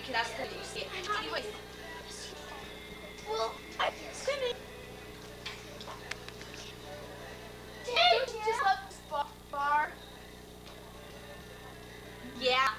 Okay, that's the you see it. Anyways. Well, I'm swimming. Don't you just love this bar? Yeah.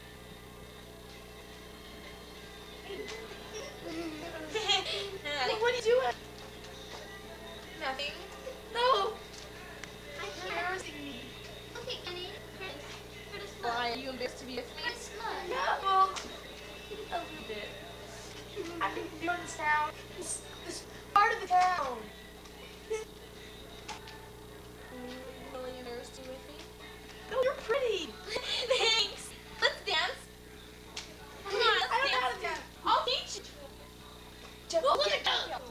What are you doing? Nothing. No. You're embarrassing me. Okay, Kenny. Curtis, Why are you embarrassed to be with me? Curtis, look. Yeah, well, a little bit. I think you don't understand. This part of the town. Really embarrassed to be with me? No, you're pretty. Thanks. Let's dance. Come on, I let's don't know how dance. to dance. I'll teach you. Just Well, look look at at that.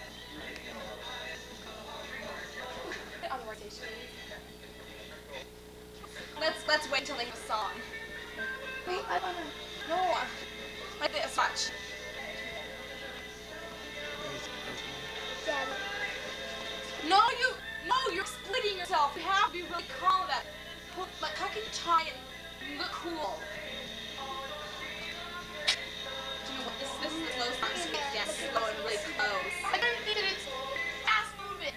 On the workstation. Let's wait until they have a song. Wait, I don't know. No, like this. Watch. Daddy. No, you're splitting yourself. You have to be really calm about it. Like, how can you try and look cool? Do you know what this is the slow song? So it's dance slow and really close. I don't think that it's fast moving.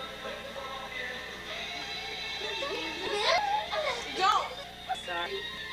Don't. Sorry.